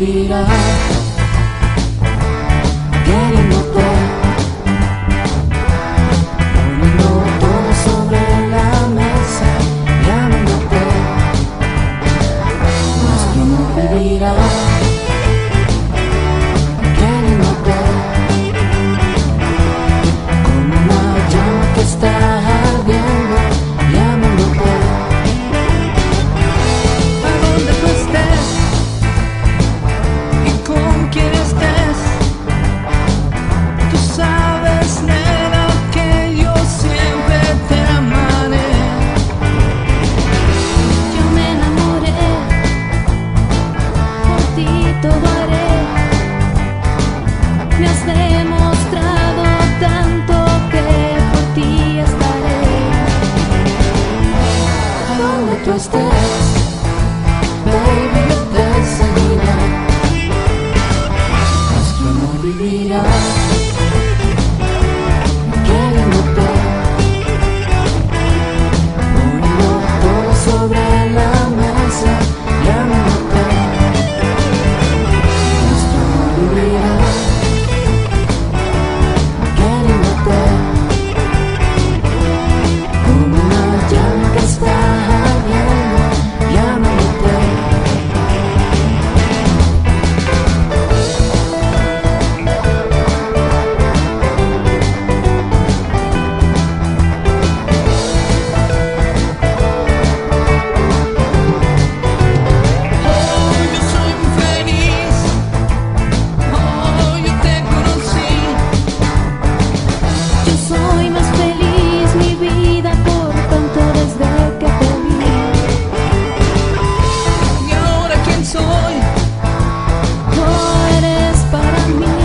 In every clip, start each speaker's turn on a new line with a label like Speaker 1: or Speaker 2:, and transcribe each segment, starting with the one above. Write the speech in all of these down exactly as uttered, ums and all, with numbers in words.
Speaker 1: vivirá queriéndote, poniendo todo sobre la mesa y amándote. Nuestro amor vivirá queriéndote, como una llama que está ardiendo y amándote.
Speaker 2: A donde tú estés y con quien estés, tú sabes, nena, que yo siempre te amaré.
Speaker 3: Yo me enamoré, por ti todo haré. Me has demostrado tanto que por ti estaré.
Speaker 1: A donde tú estés, baby, yo te seguiré. Nuestro amor vivirá queriéndote, poniendo todo sobre la mesa y amándote. Nuestro amor vivirá queriéndote, como una llama que está ardiendo y amándote.
Speaker 2: Oh, yo soy muy feliz. Oh, yo te conocí.
Speaker 3: Yo soy más feliz, mi vida, por tanto desde que te vi.
Speaker 2: ¿Y ahora quién soy?
Speaker 3: Tú eres para mí.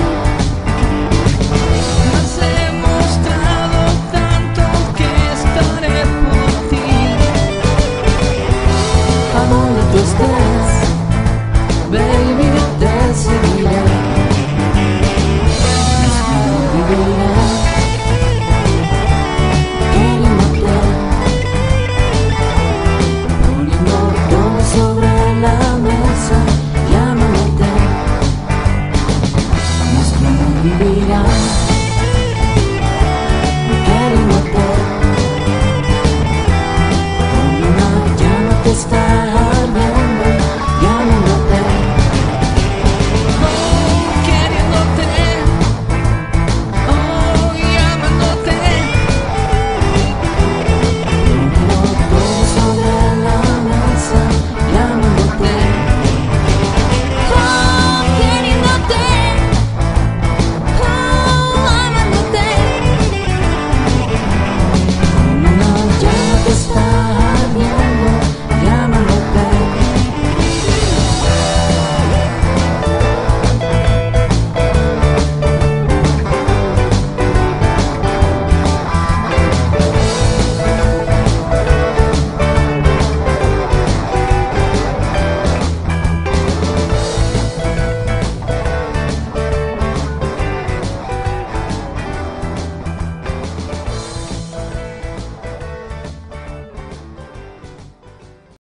Speaker 2: Me has demostrado tanto que estaré por ti.
Speaker 1: A donde tú estés,